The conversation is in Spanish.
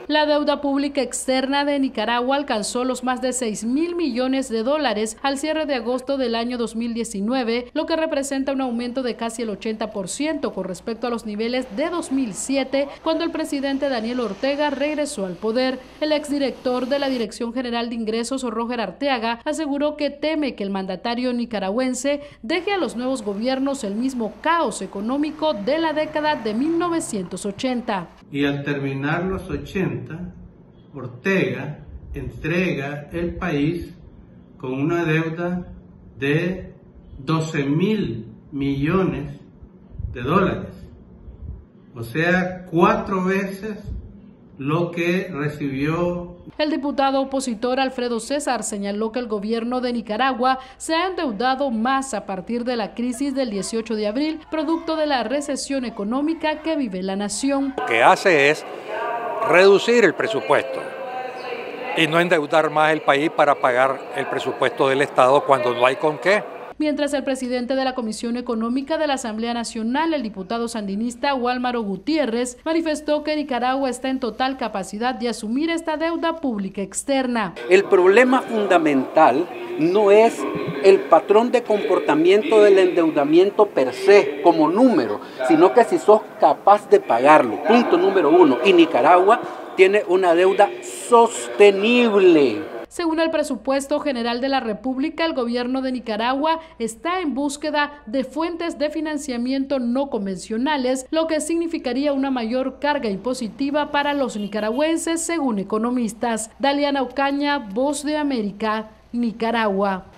La deuda pública externa de Nicaragua alcanzó los más de 6.000 millones de dólares al cierre de agosto del año 2019, lo que representa un aumento de casi el 80% con respecto a los niveles de 2007, cuando el presidente Daniel Ortega regresó al poder. El exdirector de la Dirección General de Ingresos, Roger Arteaga, aseguró que teme que el mandatario nicaragüense deje a los nuevos gobiernos el mismo caos económico de la década de 1980. Y al terminar los 80, Ortega entrega el país con una deuda de 12.000 millones de dólares, o sea, 4 veces lo que recibió. El diputado opositor Alfredo César señaló que el gobierno de Nicaragua se ha endeudado más a partir de la crisis del 18 de abril, producto de la recesión económica que vive la nación. Lo que hace es reducir el presupuesto y no endeudar más el país para pagar el presupuesto del Estado cuando no hay con qué. Mientras el presidente de la Comisión Económica de la Asamblea Nacional, el diputado sandinista Wálmaro Gutiérrez, manifestó que Nicaragua está en total capacidad de asumir esta deuda pública externa. El problema fundamental no es el patrón de comportamiento del endeudamiento per se como número, sino que si sos capaz de pagarlo, punto número 1. Y Nicaragua tiene una deuda sostenible. Según el presupuesto general de la República, el gobierno de Nicaragua está en búsqueda de fuentes de financiamiento no convencionales, lo que significaría una mayor carga impositiva para los nicaragüenses, según economistas. Daliana Ocaña, Voz de América, Nicaragua.